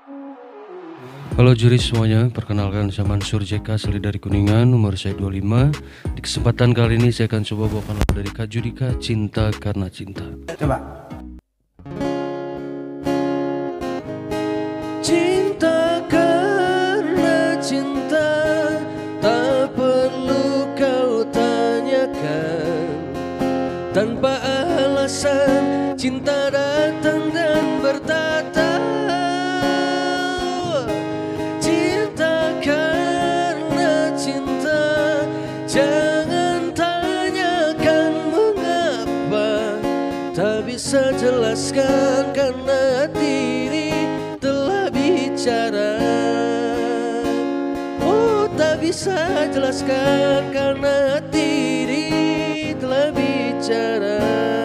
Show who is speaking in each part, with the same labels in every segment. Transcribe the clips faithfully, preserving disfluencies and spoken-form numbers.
Speaker 1: Halo juri semuanya, perkenalkan saya Mansur J K, asli dari Kuningan, umur saya dua puluh lima. Di kesempatan kali ini saya akan coba bawakan lagu dari Kak Judika, Cinta Karena Cinta.
Speaker 2: Coba.
Speaker 1: Cinta karena cinta, tak perlu kau tanyakan. Tanpa alasan cinta datang dan bertata. Jangan tanyakan mengapa, tak bisa jelaskan karena diri telah bicara. Oh, tak bisa jelaskan karena diri telah bicara.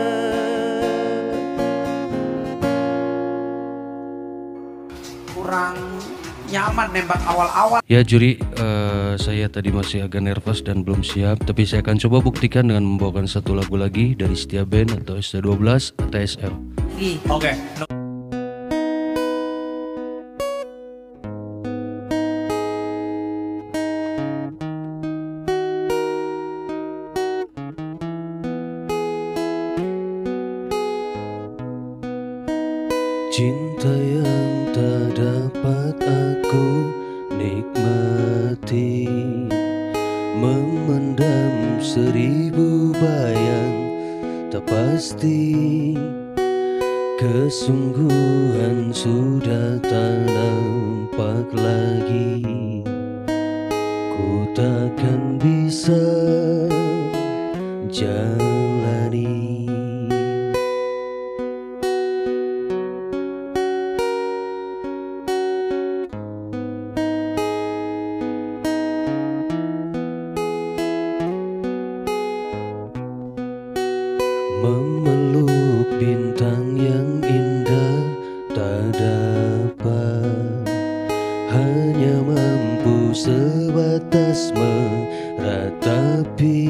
Speaker 2: Kurang nyaman nembak awal-awal.
Speaker 1: Ya juri, uh, saya tadi masih agak nervous dan belum siap, tapi saya akan coba buktikan dengan membawakan satu lagu lagi dari Setia Band atau S T dua belas A T S L.
Speaker 2: Oke. Okay. No.
Speaker 1: Cinta yang tak dapat aku nikmati, memendam seribu bayang tak pasti. Kesungguhan sudah tak nampak lagi, ku takkan bisa jalani. Memeluk bintang yang indah tak dapat, hanya mampu sebatas meratapi.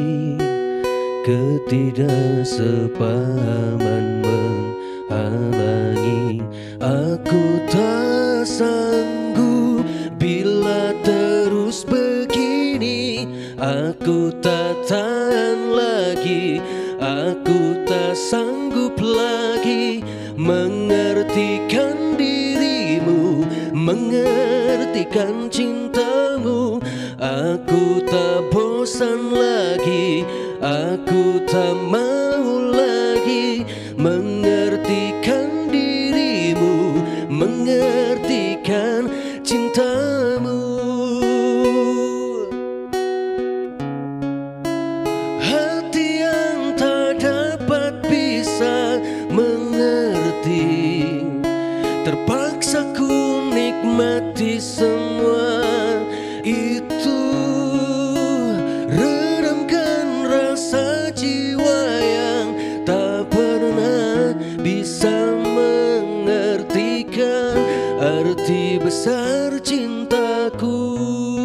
Speaker 1: Ketidaksepahaman menghalangi, aku tak sanggup bila terus begini. Aku tak tahan lagi, aku tak sanggup lagi mengertikan dirimu, mengertikan cintamu. Aku tak bosan lagi, aku tak mau lagi mengertikan dirimu, mengertikan cintamu. Mengerti, terpaksa ku nikmati semua itu. Redamkan rasa jiwa yang tak pernah bisa mengertikan arti besar cintaku.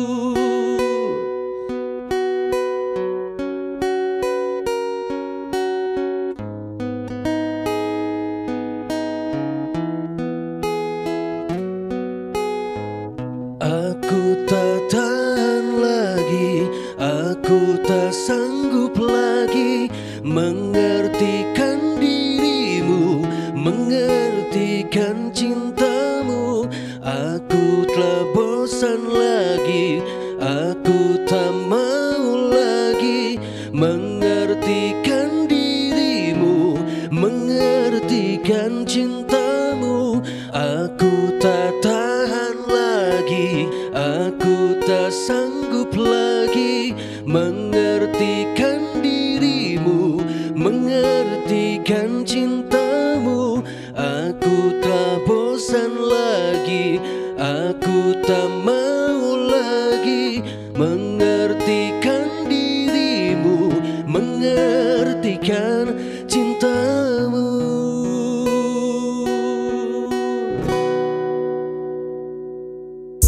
Speaker 1: Aku tak tahan lagi, aku tak sanggup lagi mengertikan dirimu, mengertikan cintamu. Aku telah bosan lagi, aku tak mau lagi mengertikan dirimu, mengertikan cintamu. Aku tak tahan lagi, aku tak sanggup lagi mengertikan dirimu, mengertikan cintamu. Aku tak bosan lagi, aku tak mau lagi mengertikan dirimu, mengertikan cintamu.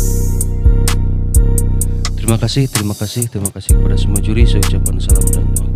Speaker 1: Terima kasih, terima kasih, terima kasih kepada semua juri. Saya ucapkan salam dan doa.